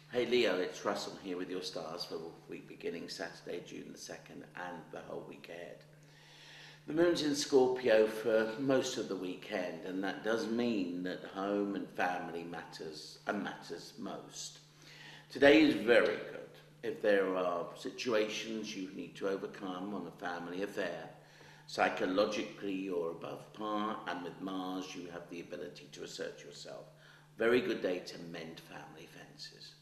Hey Leo, it's Russell here with your stars for the week beginning Saturday, June the 2nd and the whole week ahead. The moon's in Scorpio for most of the weekend, and that does mean that home and family matters most. Today is very good. If there are situations you need to overcome on a family affair, psychologically you're above par, and with Mars you have the ability to assert yourself. Very good day to mend family fences.